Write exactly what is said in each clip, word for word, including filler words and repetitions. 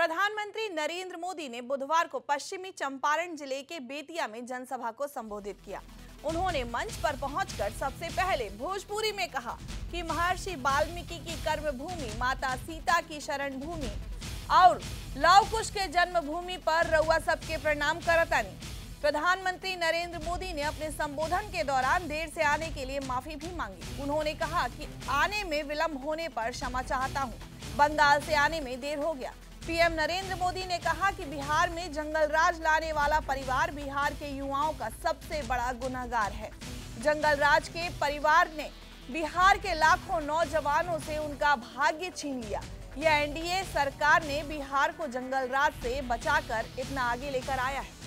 प्रधानमंत्री नरेंद्र मोदी ने बुधवार को पश्चिमी चंपारण जिले के बेतिया में जनसभा को संबोधित किया। उन्होंने मंच पर पहुंचकर सबसे पहले भोजपुरी में कहा कि महर्षि वाल्मीकि की कर्मभूमि, माता सीता की शरण भूमि और लव कुश के जन्मभूमि पर रउआ सबके प्रणाम करतानी। प्रधानमंत्री नरेंद्र मोदी ने अपने संबोधन के दौरान देर से आने के लिए माफी भी मांगी। उन्होंने कहा कि आने में विलंब होने पर क्षमा चाहता हूं, बंगाल से आने में देर हो गया। पीएम नरेंद्र मोदी ने कहा कि बिहार में जंगल राज लाने वाला परिवार बिहार के युवाओं का सबसे बड़ा गुनहगार है। जंगल राज के परिवार ने बिहार के लाखों नौजवानों से उनका भाग्य छीन लिया। यह एनडीए सरकार ने बिहार को जंगल राज से बचाकर इतना आगे लेकर आया है।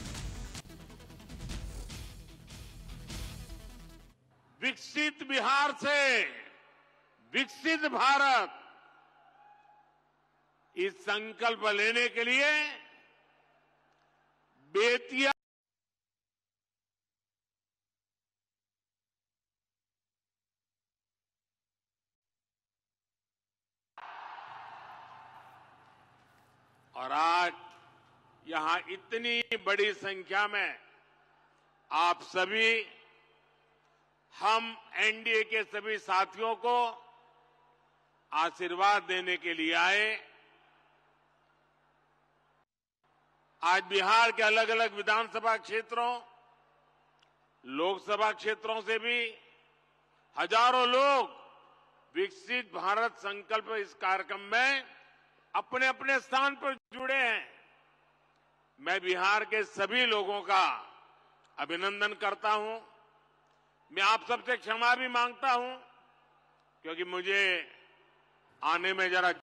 विकसित बिहार से विकसित भारत, इस संकल्प लेने के लिए बेतिया और आज यहां इतनी बड़ी संख्या में आप सभी, हम एनडीए के सभी साथियों को आशीर्वाद देने के लिए आए। आज बिहार के अलग अलग विधानसभा क्षेत्रों, लोकसभा क्षेत्रों से भी हजारों लोग विकसित भारत संकल्प इस कार्यक्रम में अपने अपने स्थान पर जुड़े हैं। मैं बिहार के सभी लोगों का अभिनंदन करता हूं। मैं आप सबसे क्षमा भी मांगता हूं क्योंकि मुझे आने में जरा